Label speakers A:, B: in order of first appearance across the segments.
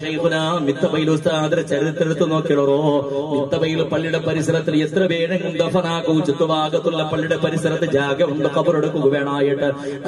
A: മിത്തബയിൽ ഉസ്താദിന്റെ ചരിത്രത്തിൽ നോക്കിയുള്ളോ മിത്തബയിൽ പള്ളിയുടെ പരിസരത്തിൽ എത്ര പേരെങ്കിലും ദഫനാക്കൂ ചുറ്റുഭാഗത്തുള്ള പള്ളിയുടെ പരിസരത്ത് ജാഗ ഉണ്ട് ഖബറെടുക്കുക വേണായിട്ട്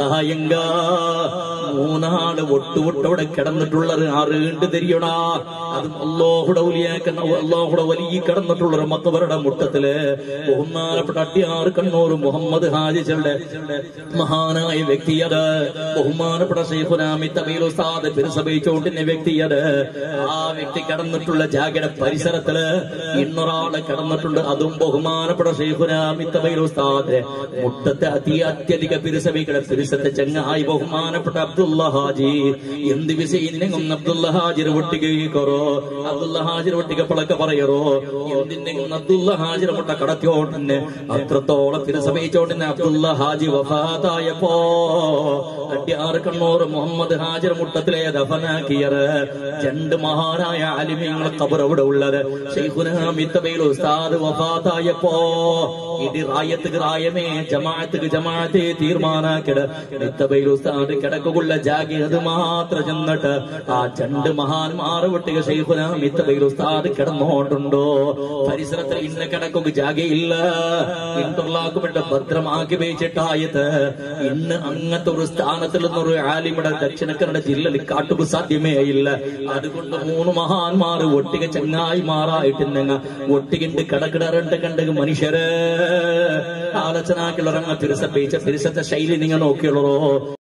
A: മൂന്നാട് ഒട്ടുവിടെ കിടന്നിട്ടുള്ളത് ആറുണ്ട് തിരിയണാ അതും അല്ലാഹുടെ വലിയ കിടന്നിട്ടുള്ളൊരു മക്കബറുടെ മുട്ടത്തില് ബഹുമാനപ്പെട്ട അട്ടിയാർ കണ്ണൂർ മുഹമ്മദ് ഹാജികളുടെ മഹാനായ വ്യക്തിയത് ബഹുമാനപ്പെട്ട ശൈഖുനാ മിത്തബയിൽ ഉസ്താദ് പിരിസഭയിച്ചോണ്ടിന്റെ വ്യക്തിയത് ആ വ്യക്തി കിടന്നിട്ടുള്ള ജാഗയുടെ പരിസരത്തില് ഇന്നൊരാള് കിടന്നിട്ടുണ്ട്. അതും ബഹുമാനപ്പെട്ട ശൈഖുനാ മിത്തബയിൽ ഉസ്താദ് മുട്ടത്തെ അത്യധിക പിരിസഭയുടെ പിരിസത്തെ ചങ്ങായി ബഹുമാനപ്പെട്ട അബ്ദുള്ള ഹാജി എന്ത് വിഷയം അബ്ദുള്ള ഹാജിർ ഒട്ടിക്കോ അബ്ദുള്ള ഹാജിർ ഒട്ടിക്ക പളക്ക പറയറോ എന്തിനെങ്കിലും അബ്ദുള്ള ഹാജിർ മുട്ട കടത്തിയോട്ടിന് അത്രത്തോളം പിരിസഭയിച്ചോട്ടിന് അബ്ദുള്ള ഹാജി വഫാത്തായപ്പോ അട്ടിയാർ കണ്ണൂർ മുഹമ്മദ് ഹാജിർ മുട്ടത്തിലെ ദഫനാക്കിയത് രണ്ട് മഹാനായ ആലിമീങ്ങളെ ഖബർ അവിടെ ഉള്ളത്. ശൈഖുനാ മിത്തബയിൽ ഉസ്താദ് വഫാത്തായപ്പോ ഇത് റായത്തുക്ക് റായമേ ജമാഅത്തുക്ക് ജമാഅത്തെ തീർമാനാക്കിയത് മിത്തബയിൽ ഉസ്താദ് കിടക്കുള്ള ജാഗി അത് മാത്രം ചെന്നിട്ട് ആ രണ്ട് മഹാന്മാരെ ഒട്ടിക ശൈഖുനാ മിത്തബയിൽ ഉസ്താദ് കിടന്നോണ്ടുണ്ടോ പരിസരത്തിൽ ഇന്ന കിടക്കുക ജാഗയില്ല ഇന്റർലാക്കുമിട്ട് ഭദ്രമാക്കി വെച്ചിട്ടായത് ഇന്ന് അങ്ങനത്തെ ഒരു സ്ഥാനത്തിൽ നിന്നൊരു ആലിമിയുടെ ദക്ഷിണക്കരുടെ ജില്ലയിൽ കാട്ടുക സാധ്യമേ ഇല്ല. അതുകൊണ്ട് മൂന്ന് മഹാന്മാർ ഒട്ടിക ചങ്ങായിമാറായിട്ട് ഒട്ടികിണ്ട് കടക്കിടറണ്ട് കണ്ട മനുഷ്യര് ആലോചനാക്കുള്ള പിരിസത്തെ ശൈലി നിങ്ങൾ നോക്കിയുള്ളോ.